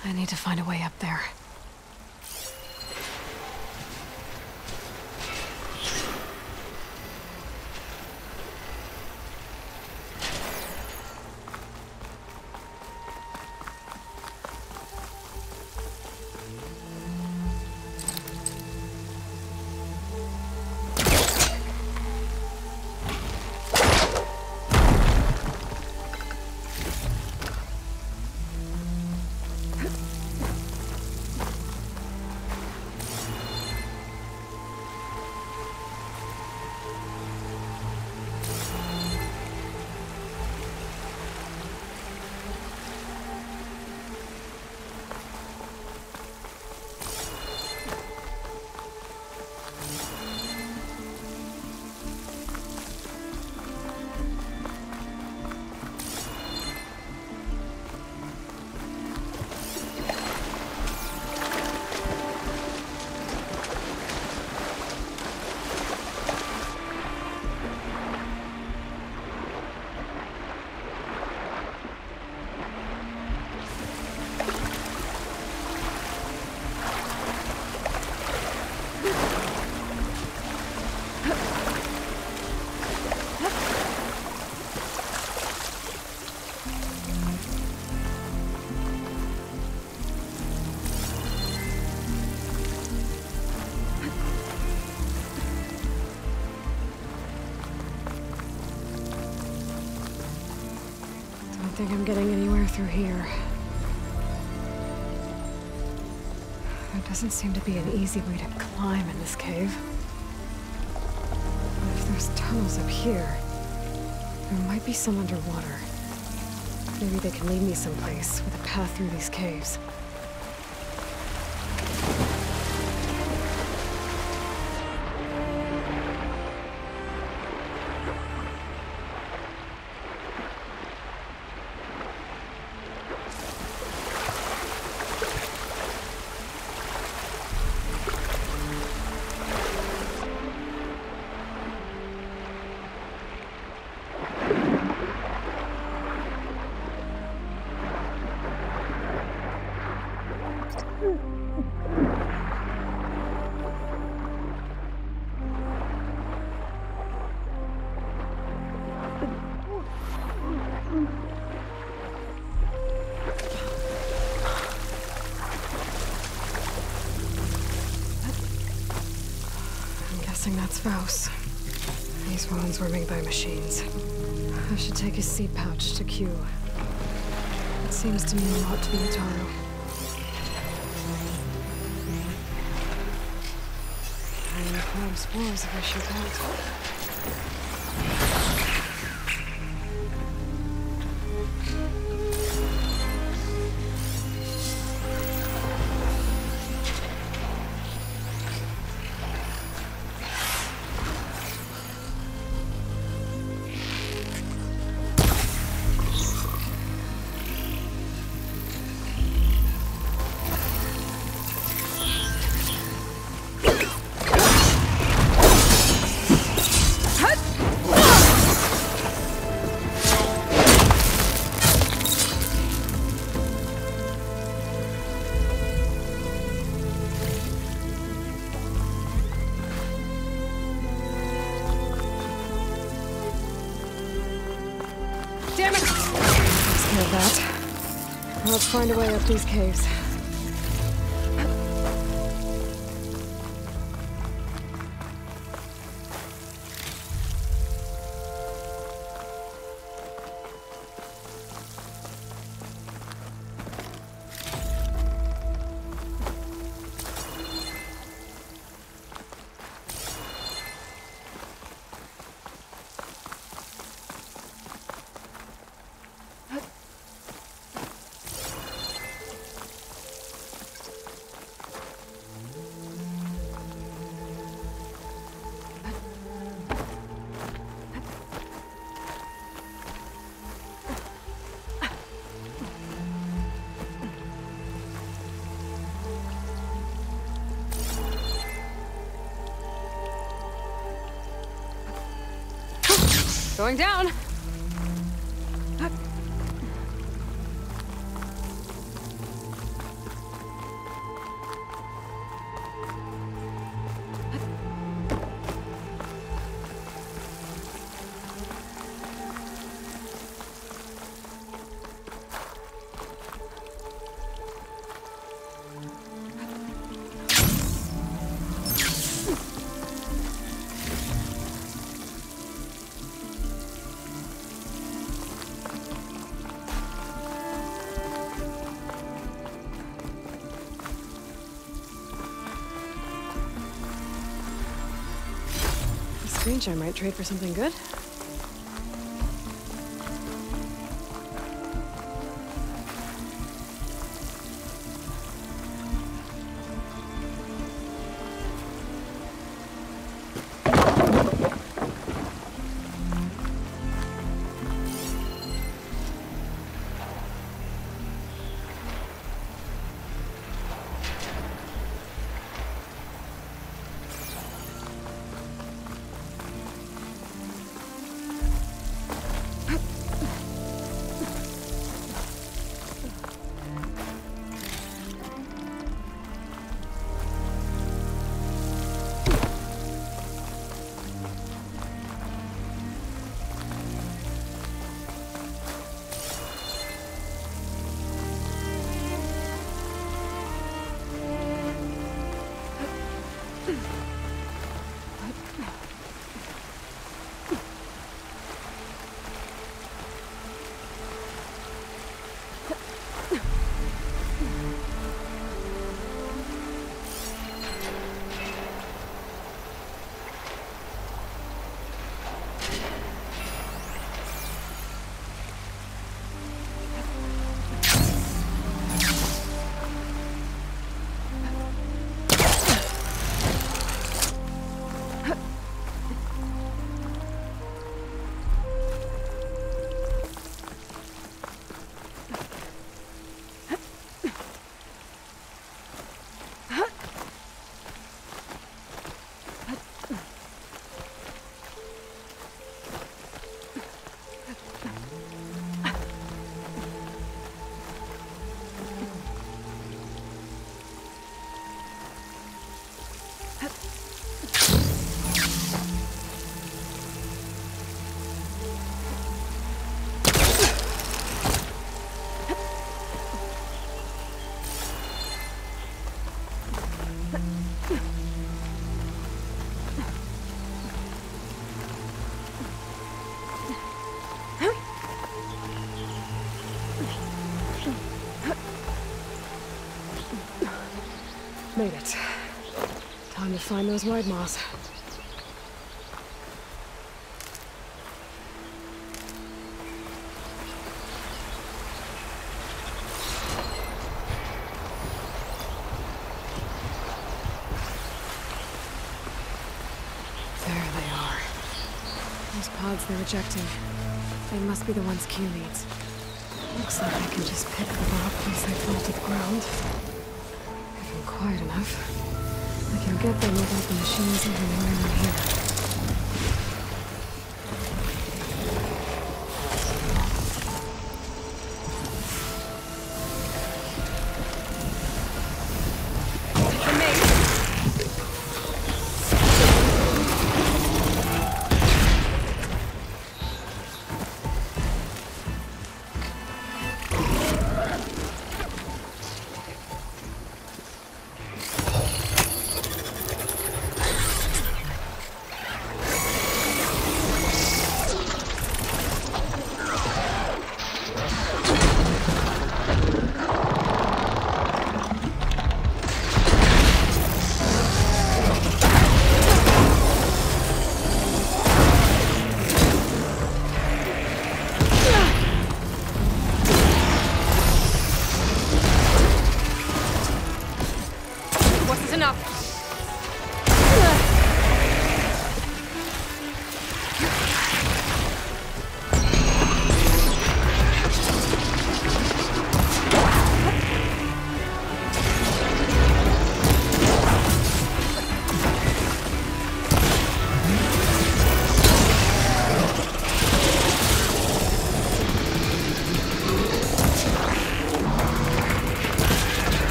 I need to find a way up there. I don't think I'm getting anywhere through here. There doesn't seem to be an easy way to climb in this cave. But if there's tunnels up here, there might be some underwater. Maybe they can lead me someplace with a path through these caves. That's Faust. These wounds were made by machines. I should take his seed pouch to Q. It seems to mean a lot to the Utaro. I will find spores if I shoot out. Let's find a way up these caves. Going down. screenshot I might trade for something good. Made it. Time to find those white moths. There they are. Those pods they're ejecting. They must be the ones Q needs. Looks like I can just pick them up once they fall to the ground. Quiet enough. I can get them without the machines even knowing I'm here.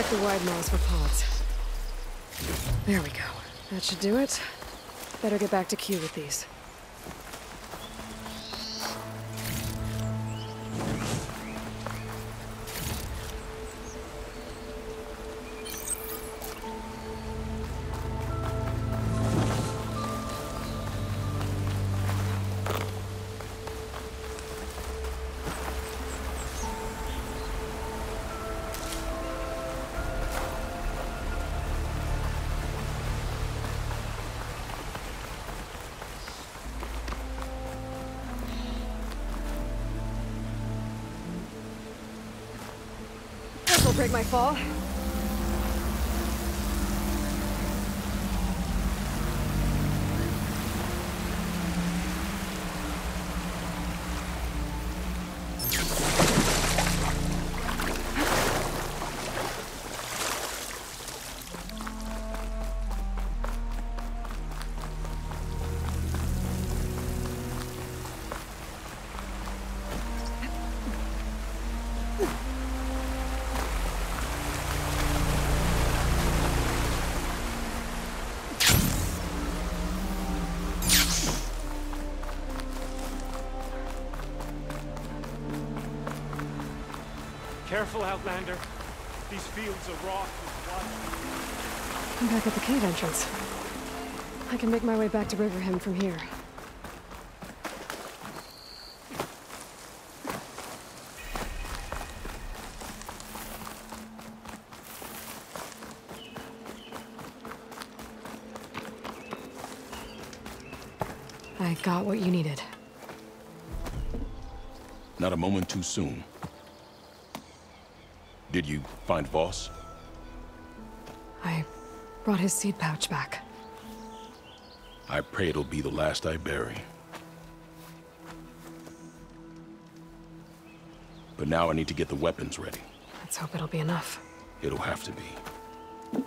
the wide nose for pods. There we go. That should do it. Better get back to Q with these. This'll break my fall. Careful, Outlander. These fields are wrought with blood. I'm back at the cave entrance. I can make my way back to Riverham from here. I got what you needed. Not a moment too soon. Did you find Voss? I brought his seed pouch back. I pray it'll be the last I bury. But now I need to get the weapons ready. Let's hope it'll be enough. It'll have to be.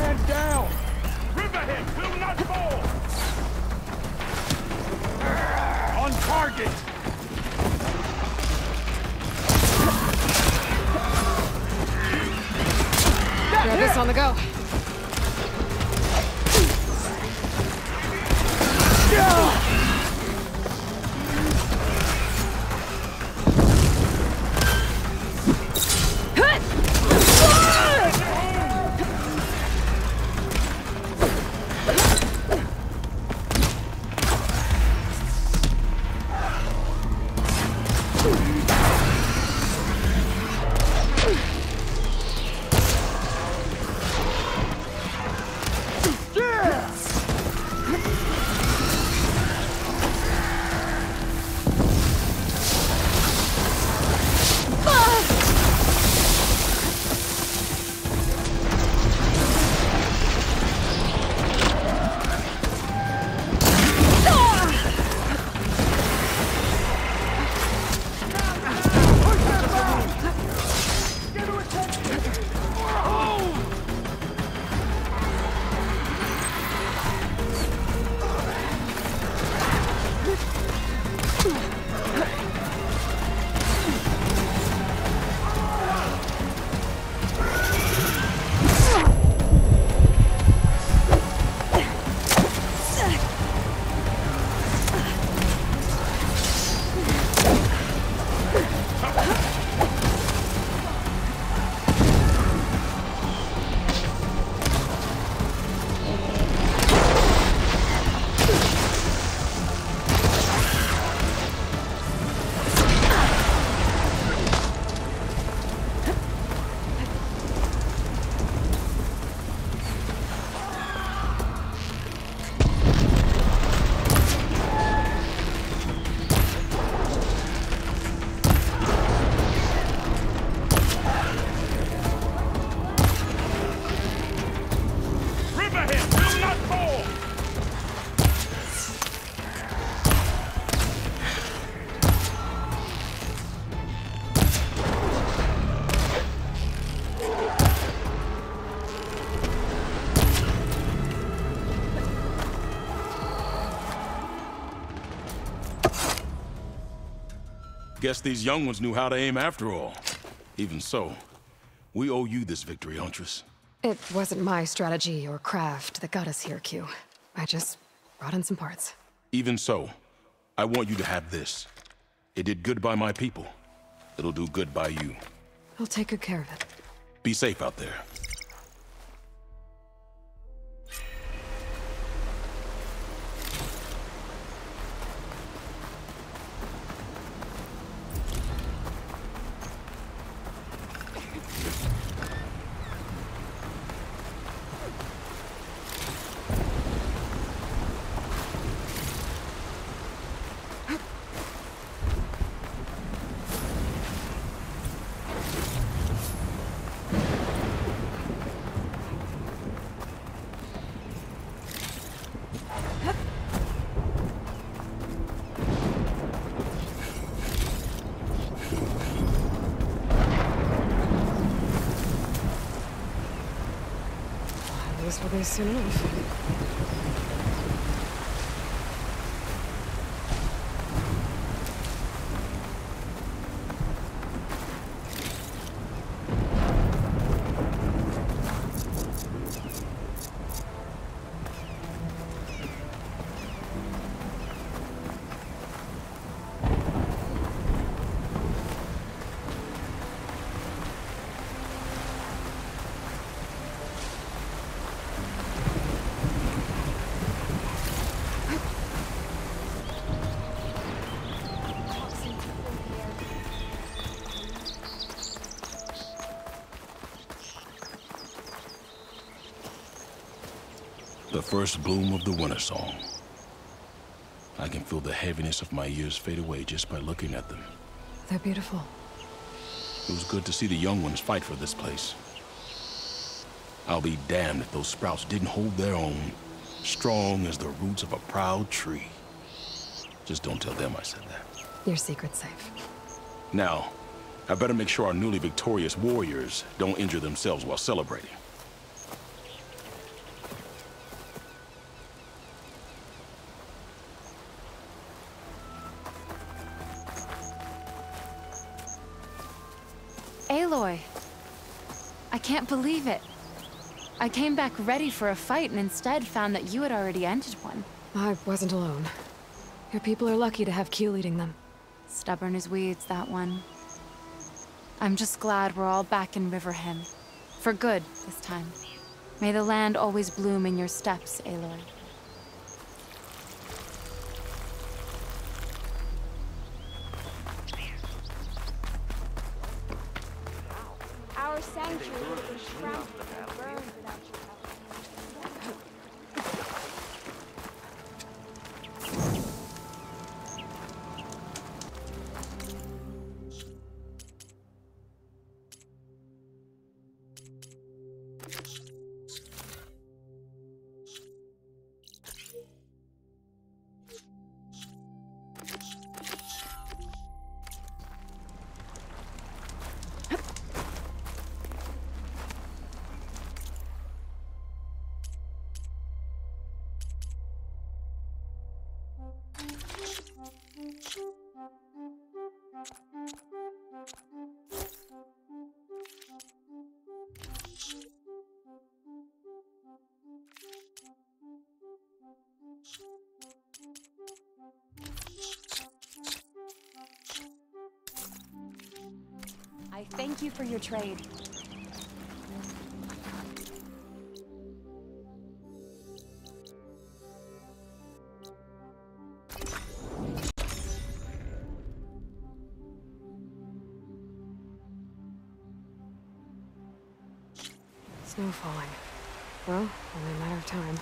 Man down! Riverhead will not fall! On target! Grab this on the go. Guess these young ones knew how to aim after all. Even so, we owe you this victory, Huntress. It wasn't my strategy or craft that got us here, Q. I just brought in some parts. Even so, I want you to have this. It did good by my people. It'll do good by you. I'll take good care of it. Be safe out there. This will be soon enough. The first bloom of the winter song. I can feel the heaviness of my years fade away just by looking at them. They're beautiful. It was good to see the young ones fight for this place. I'll be damned if those sprouts didn't hold their own, strong as the roots of a proud tree. Just don't tell them I said that. Your secret's safe. Now, I better make sure our newly victorious warriors don't injure themselves while celebrating. can't believe it. I came back ready for a fight and instead found that you had already ended one. I wasn't alone. Your people are lucky to have Q leading them. Stubborn as weeds, that one. I'm just glad we're all back in Riverham. For good, this time. May the land always bloom in your steps, Aloy. Our sanctuary is trampled and burned without your help. I thank you for your trade. Snow falling. Well, only a matter of time.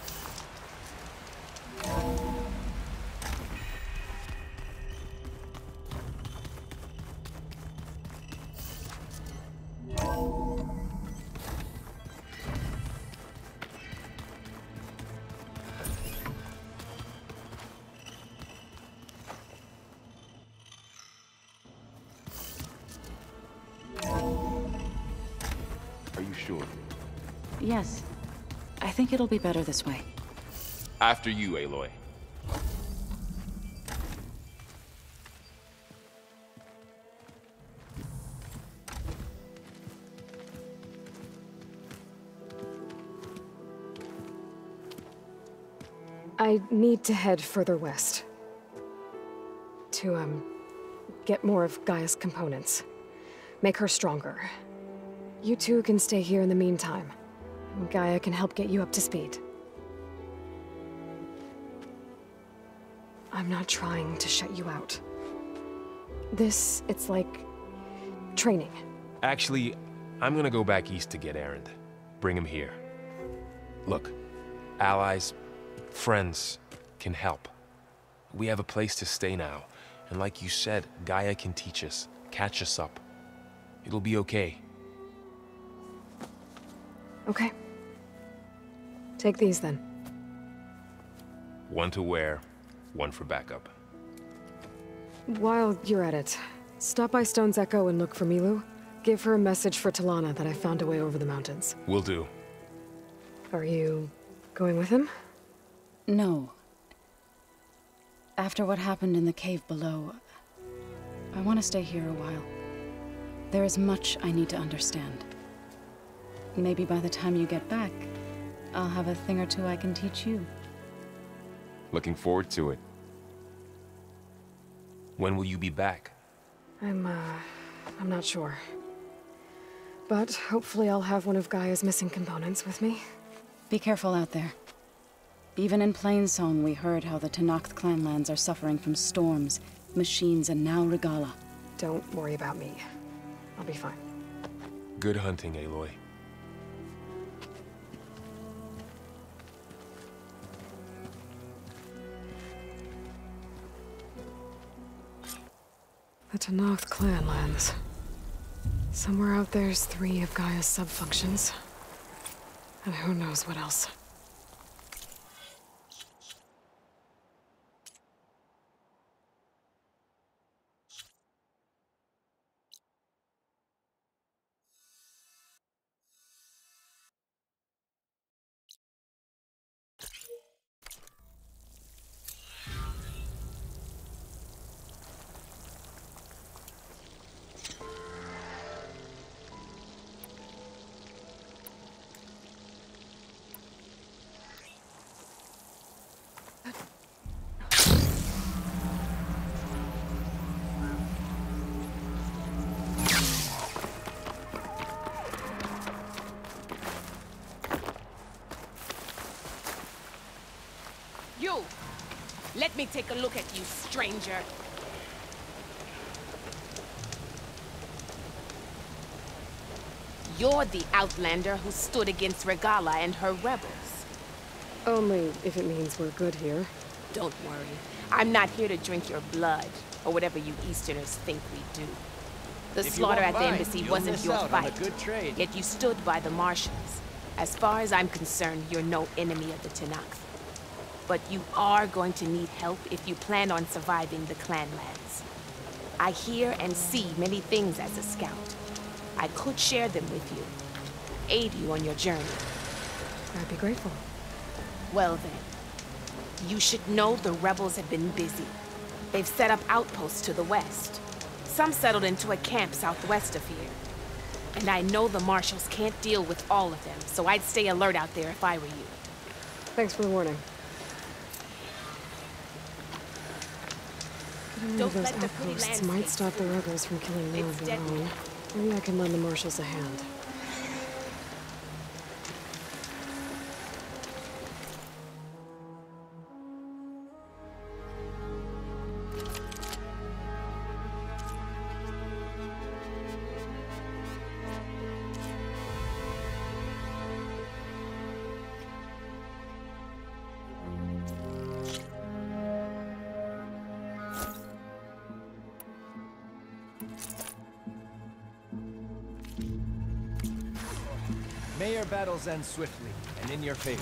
Are you sure? Yes. I think it'll be better this way. After you, Aloy. I need to head further west. To, get more of Gaia's components. Make her stronger. You two can stay here in the meantime. Gaia can help get you up to speed. I'm not trying to shut you out. It's like training. Actually, I'm gonna go back east to get Erend. Bring him here. Look, allies, friends can help. We have a place to stay now, and like you said, Gaia can teach us, catch us up. It'll be okay. Okay. Take these then. One to wear, one for backup. While you're at it, stop by Stone's Echo and look for Milu. Give her a message for Talana that I found a way over the mountains. Will do. Are you going with him? No. After what happened in the cave below, I want to stay here a while. There is much I need to understand. Maybe by the time you get back, I'll have a thing or two I can teach you. Looking forward to it. When will you be back? I'm not sure. But hopefully I'll have one of Gaia's missing components with me. Be careful out there. Even in Plainsong, we heard how the Tenakth clanlands are suffering from storms, machines, and now Regala. Don't worry about me. I'll be fine. Good hunting, Aloy. The Tenakth clanlands. Somewhere out there's 3 of Gaia's sub-functions. And who knows what else. you! Let me take a look at you, stranger. You're the outlander who stood against Regala and her rebels. Only if it means we're good here. Don't worry. I'm not here to drink your blood, or whatever you Easterners think we do. The slaughter at the embassy wasn't your fight, yet you stood by the marshals. As far as I'm concerned, you're no enemy of the Tenakth. But you are going to need help if you plan on surviving the clanlands. I hear and see many things as a scout. I could share them with you, aid you on your journey. I'd be grateful. Well then, you should know the rebels have been busy. They've set up outposts to the west. Some settled into a camp southwest of here. And I know the marshals can't deal with all of them, so I'd stay alert out there if I were you. Thanks for the warning. Getting rid of those outposts might stop the rebels from killing Nora alone. Maybe I can lend the marshals a hand. May your battles end swiftly and in your favor.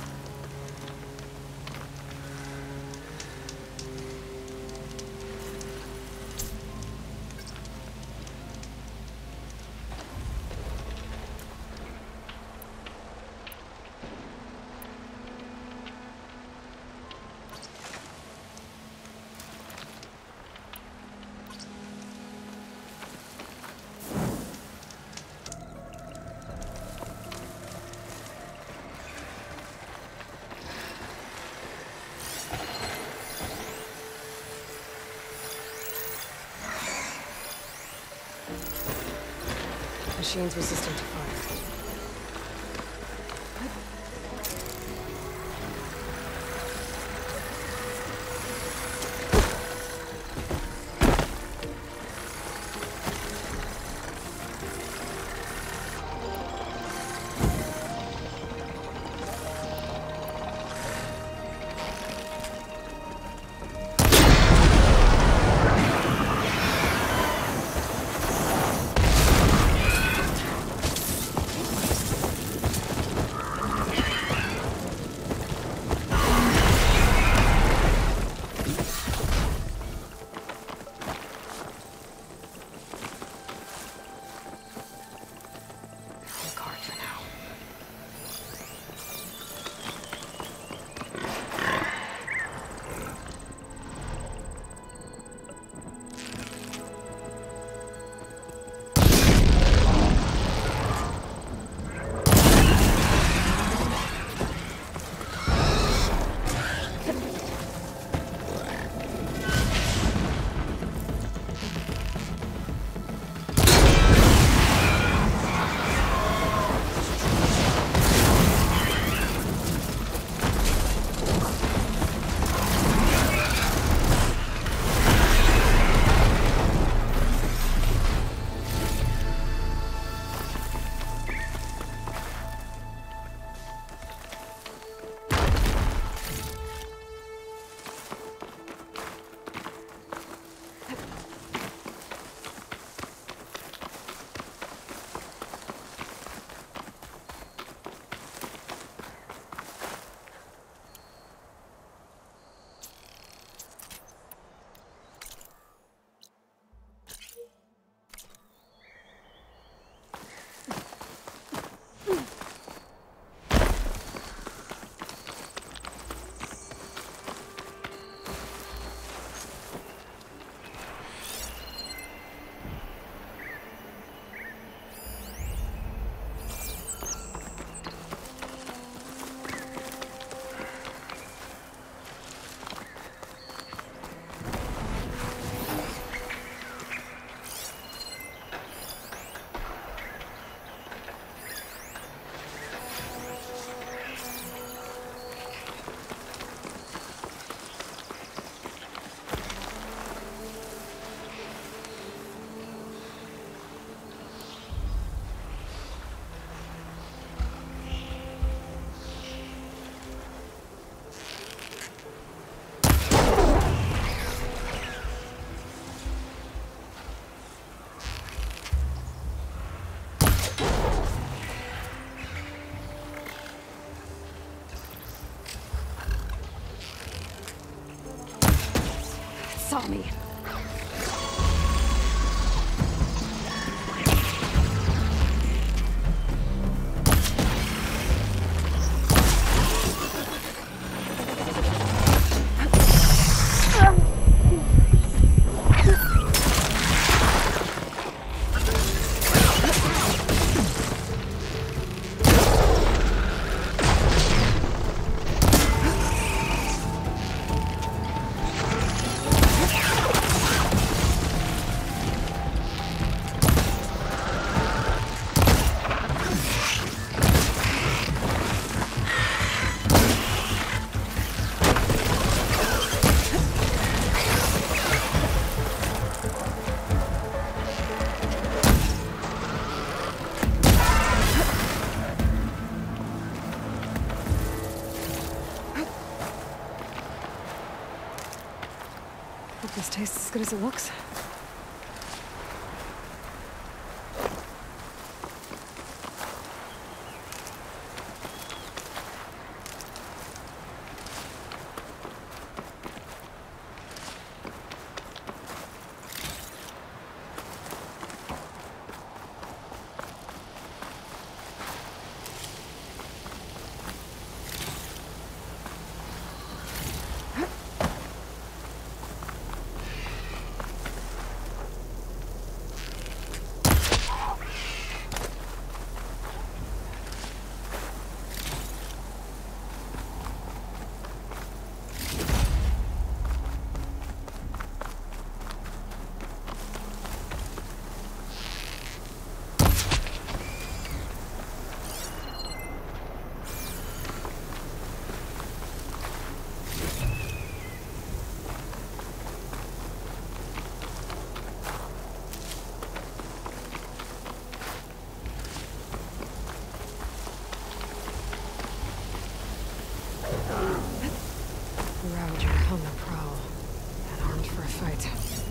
Machines resistant to fire. saw me. Hope this tastes as good as it looks. Ravager on the prowl, and armed for a fight.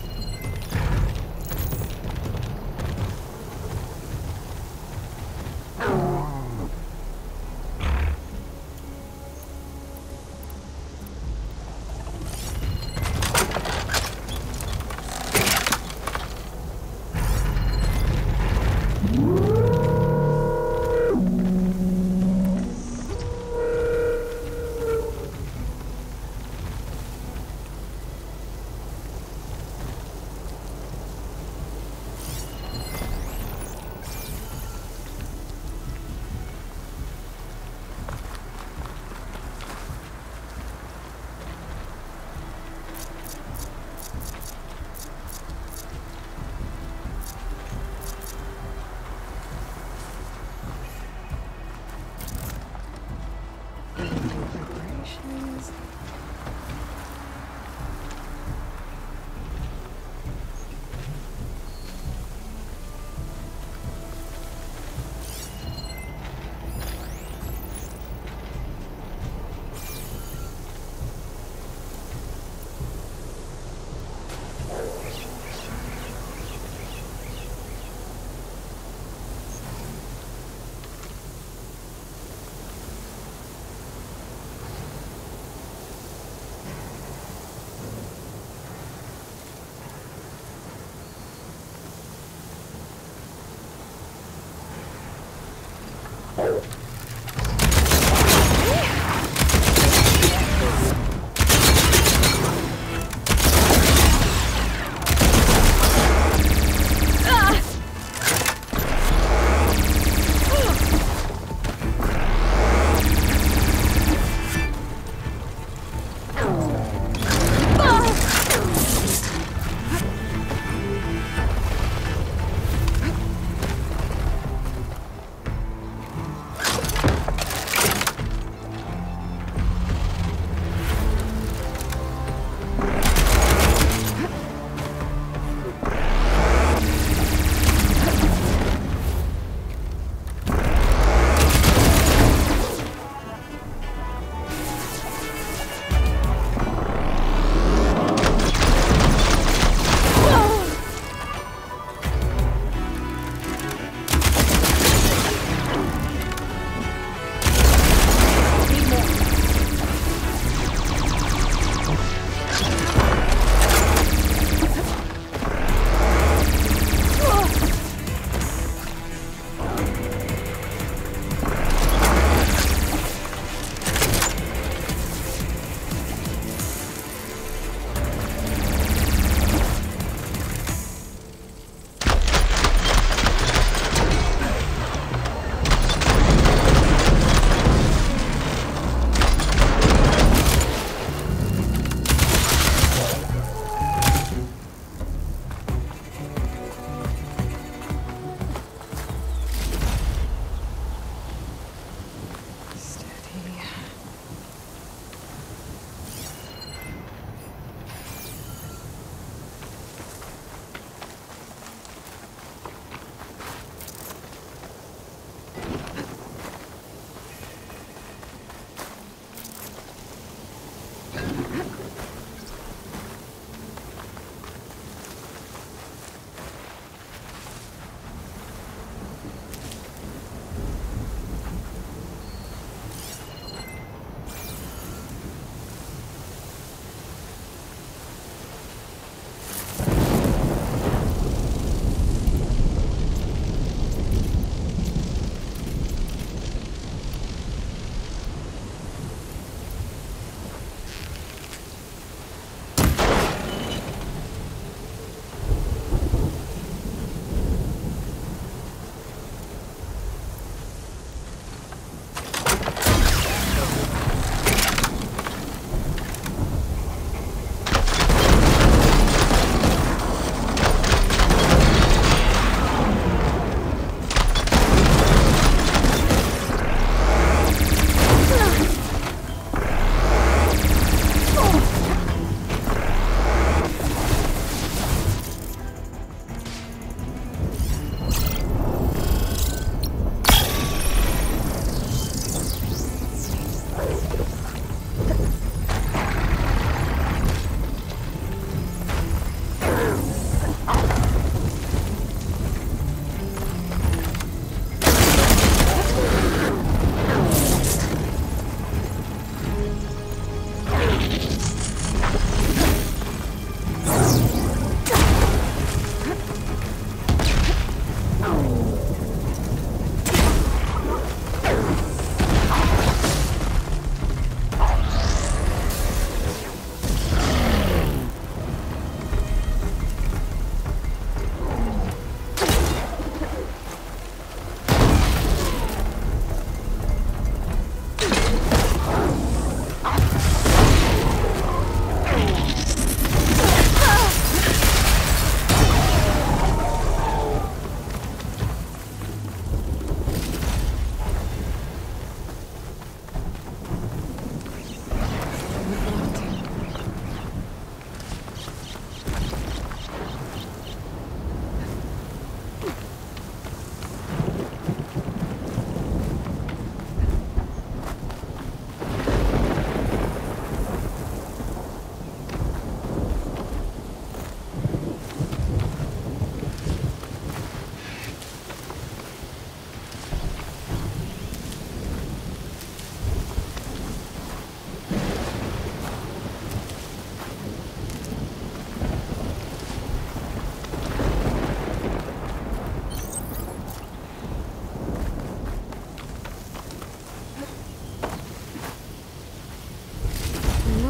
Preparations.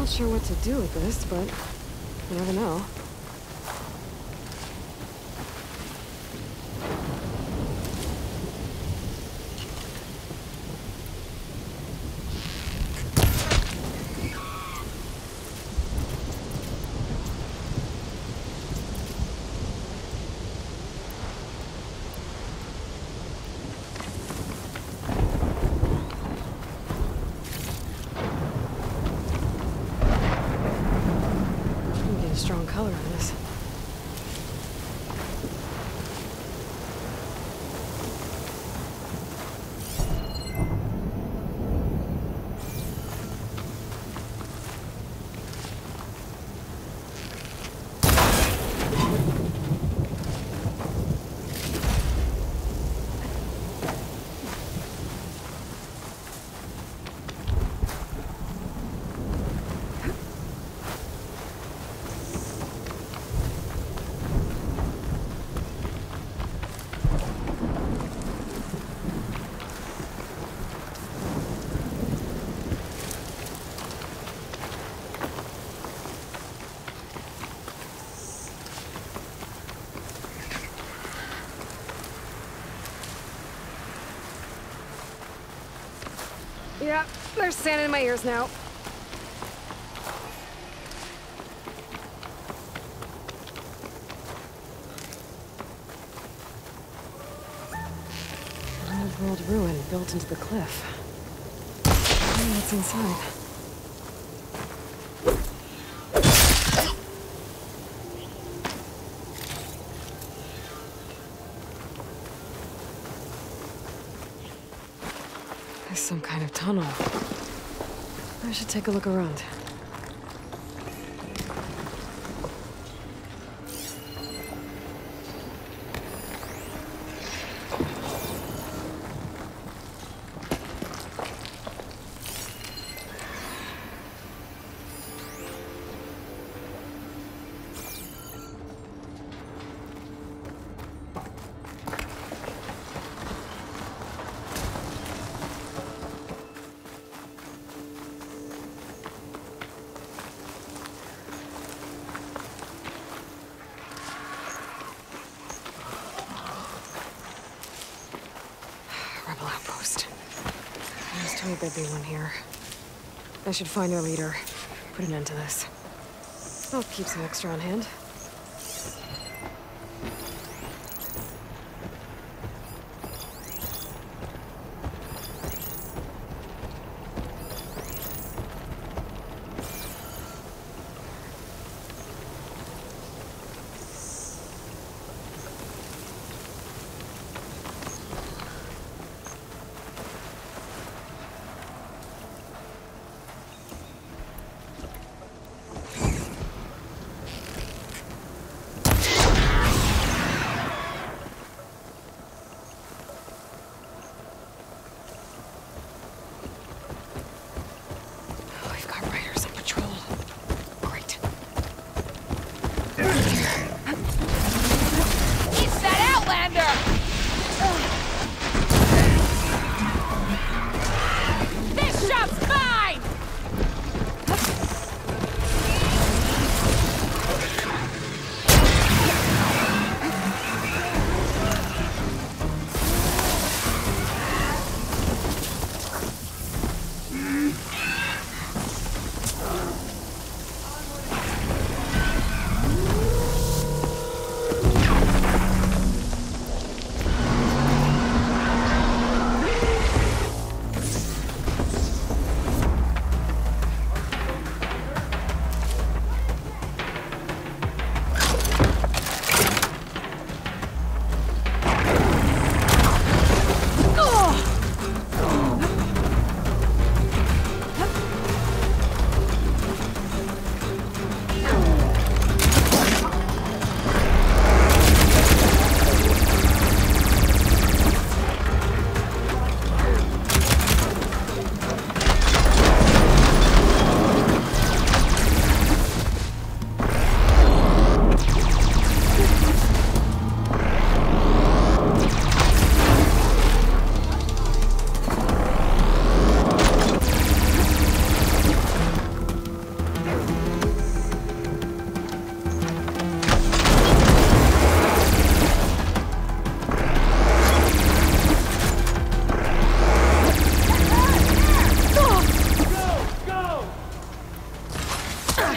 Not sure what to do with this, but you never know. Strong color on this. Yeah, there's sand in my ears now. An old-world ruin built into the cliff. I wonder what's inside. There's some kind of tunnel. I should take a look around. There'd be one here. I should find their leader. Put an end to this. I'll keep some extra on hand.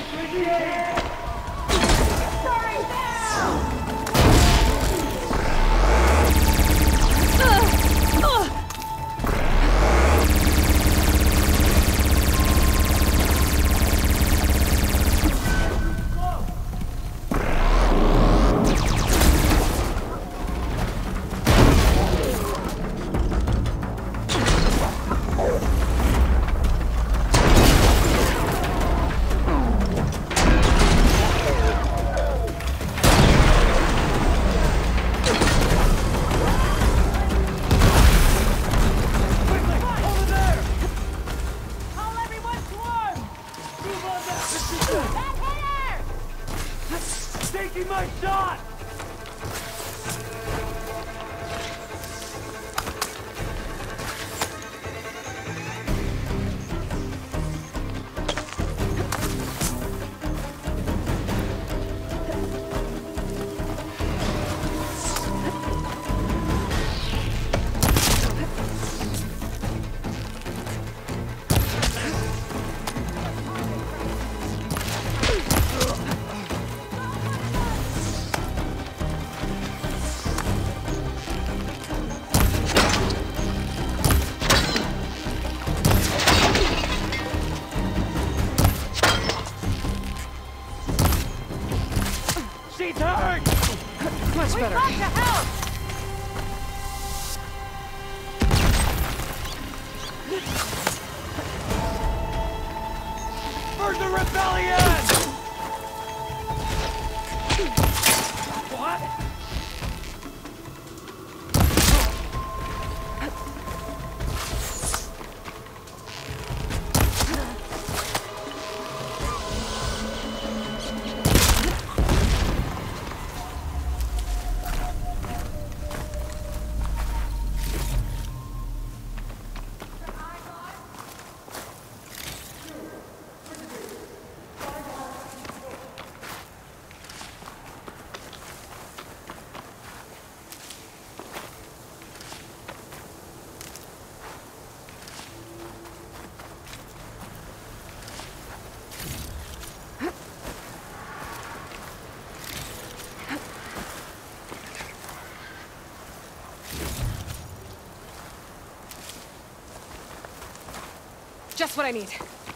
Just what I need.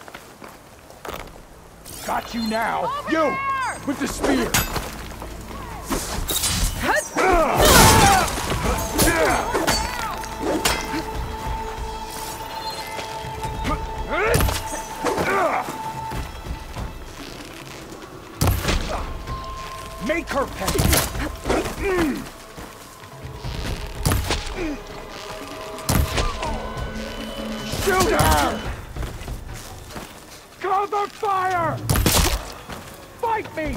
Got you now. You! With the spear! Make her pay! Shoot her! Cover fire! Fight me!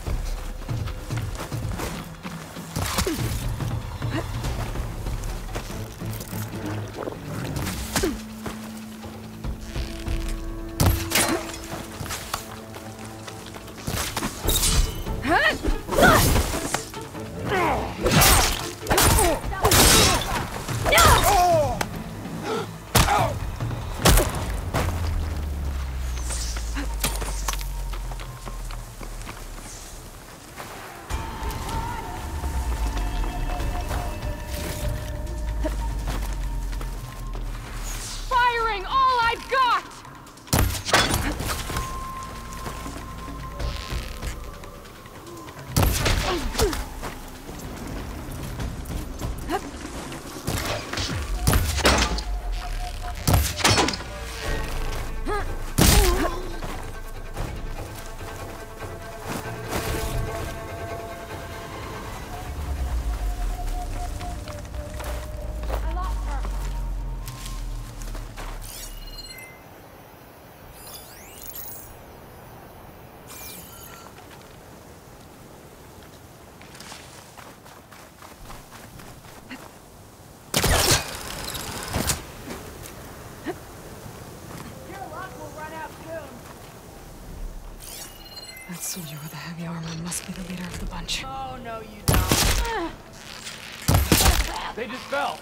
That soldier with the heavy armor must be the leader of the bunch. Oh, no, you don't. They just fell.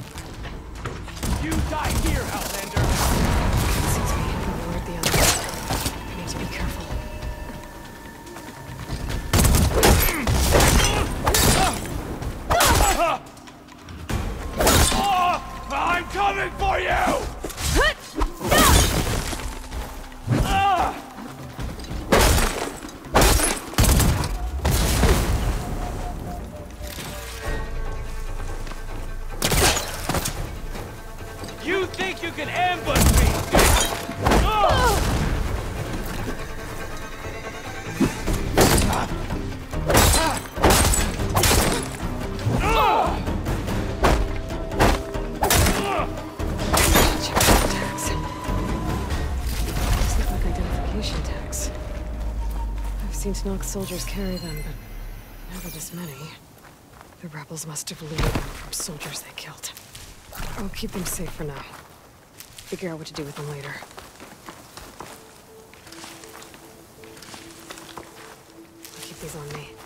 You die here, Outlander. Seems we can reward the others. seen Tenak's soldiers carry them, but never this many. The rebels must have looted them from soldiers they killed. I'll keep them safe for now. Figure out what to do with them later. I'll keep these on me.